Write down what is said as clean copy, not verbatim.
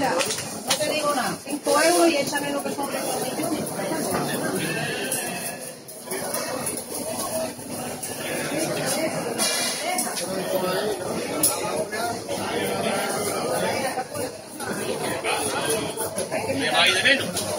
mira, no te digo nada. 5 euros y échame lo que son recorridos. ¿Me va a ir de menos?